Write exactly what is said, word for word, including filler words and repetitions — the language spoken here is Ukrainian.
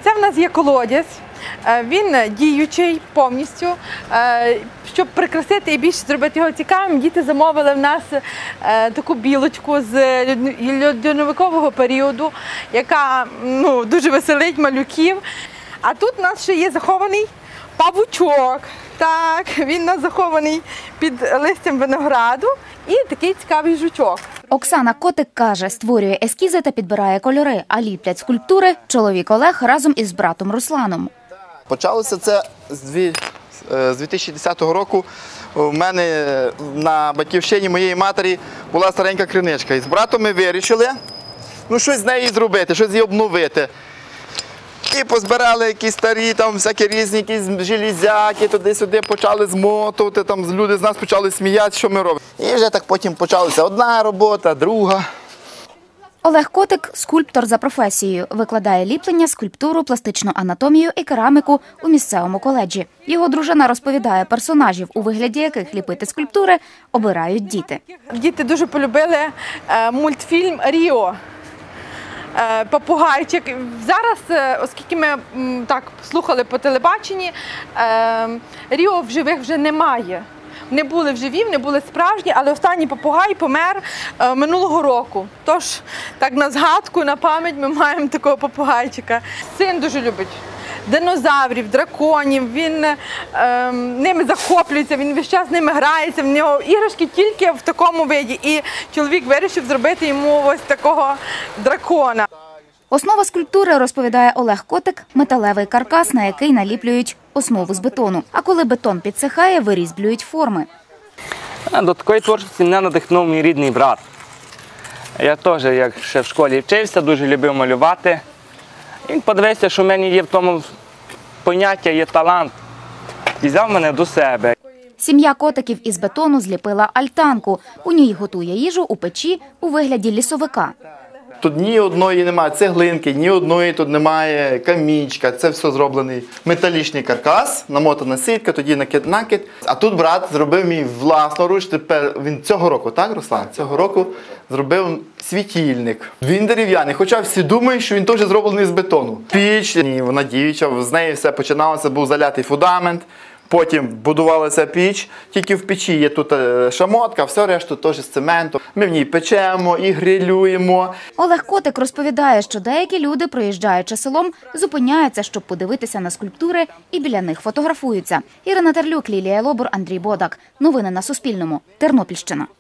Це в нас є колодязь. Він діючий повністю. Щоб прикрасити і більше зробити його цікавим, діти замовили в нас таку білочку з льодовикового періоду, яка ну, дуже веселить малюків. А тут у нас ще є захований павучок. Так, він у нас захований під листям винограду і такий цікавий жучок. Оксана Котик каже, створює ескізи та підбирає кольори, а ліплять скульптури чоловік Олег разом із братом Русланом. Почалося це з дві тисячі десятого року. У мене на батьківщині моєї матері була старенька криничка. І з братом ми вирішили ну, щось з нею зробити, щось її обновити. І позбирали якісь старі, там, всякі різні якісь железяки, туди-сюди почали змотувати, там люди з нас почали сміятися, що ми робимо. І вже так потім почалася одна робота, друга. Олег Котик – скульптор за професією. Викладає ліплення, скульптуру, пластичну анатомію і кераміку у місцевому коледжі. Його дружина розповідає, персонажів, у вигляді яких ліпити скульптури, обирають діти. Діти дуже полюбили мультфільм «Ріо». Попугайчик. Зараз, оскільки ми так слухали по телебаченні, Ріо в живих вже немає. Вони були вживі, вони були справжні, але останній попугай помер минулого року. Тож, так на згадку, на пам'ять ми маємо такого попугайчика. Син дуже любить динозаврів, драконів, він е, ними захоплюється, він весь час з ними грається, в нього іграшки тільки в такому виді. І чоловік вирішив зробити йому ось такого дракона. Основа скульптури, розповідає Олег Котик, металевий каркас, на який наліплюють основу з бетону. А коли бетон підсихає, вирізблюють форми. До такої творчості мене надихнув мій рідний брат. Я теж, як ще в школі вчився, дуже любив малювати. Він подивився, що в мене є в тому поняття, є талант, і взяв мене до себе. Сім'я Котиків із бетону зліпила альтанку. У ній готує їжу у печі у вигляді лісовика. Тут ні одної немає цеглинки, ні одної тут немає камінчика. Це все зроблений металічний каркас, намотана сітка, тоді накид-накид. А тут брат зробив мій власноруч, тепер він цього року, так, Руслан? Цього року зробив світильник. Він дерев'яний, хоча всі думають, що він теж зроблений з бетону. Піч, вона діюча, з неї все починалося, був залятий фундамент. Потім будувалася піч, тільки в печі є тут шамотка, все решту теж з цементу. Ми в ній печемо і грилюємо. Олег Котик розповідає, що деякі люди, проїжджаючи селом, зупиняються, щоб подивитися на скульптури і біля них фотографуються. Ірина Терлюк, Лілія Лобур, Андрій Бодак. Новини на Суспільному. Тернопільщина.